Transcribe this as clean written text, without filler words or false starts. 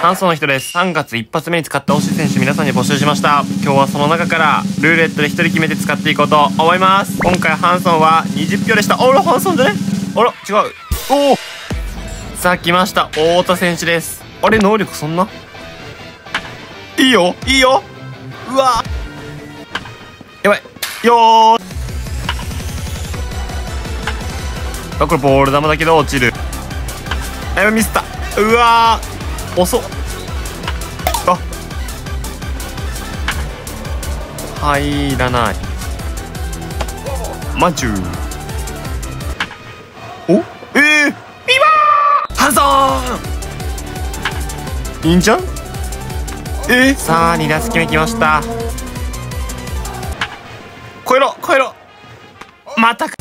炭素の人です。3月一発目に使った推し選手皆さんに募集しました。今日はその中からルーレットで1人決めて使っていこうと思います。今回ハンソンは20票でした。あら、ハンソンじゃね？あら、違う。おお、さあ来ました、太田選手です。あれ、能力そんな？いいよいいよ。うわ、やばいよー。あ、これボール球だけど落ちる。あ、ミスった。うわー、遅っ。あ、入らない。マジュー。お、ビバーハンソンいいんじゃん。さあ2打席目きました。超えろ超えろ。またか。